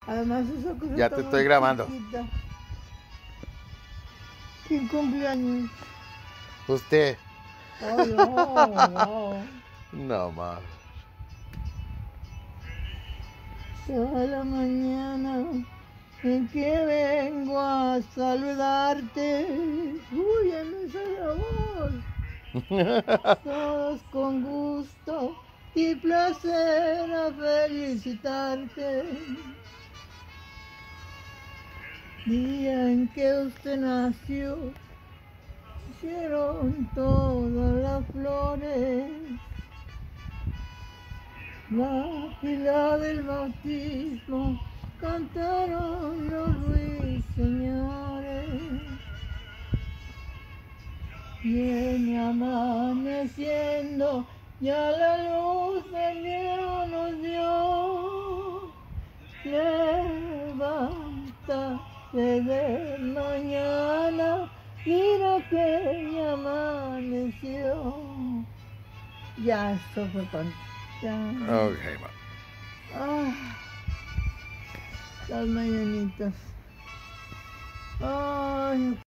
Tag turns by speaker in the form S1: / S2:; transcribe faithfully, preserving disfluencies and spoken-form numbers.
S1: Además esa cosa
S2: Ya
S1: está
S2: te
S1: muy
S2: estoy grabando.
S1: chiquita. ¿Quién cumpleaños?
S2: Usted.
S1: Ay, oh, wow.
S2: No más.
S1: Cada mañana en que vengo a saludarte. Uy, ya no es la voz. Todos con gusto y placer a felicitarte. Día en que usted nació, hicieron todas las flores. La fila del bautismo cantaron los ruiseñores. Viene amaneciendo, ya la luz del día nos dio. Levántate de mañana, mira que ya amaneció. Ya, eso fue con... Ya.
S2: Ok, ma.
S1: Ah, las mañanitas. Ay.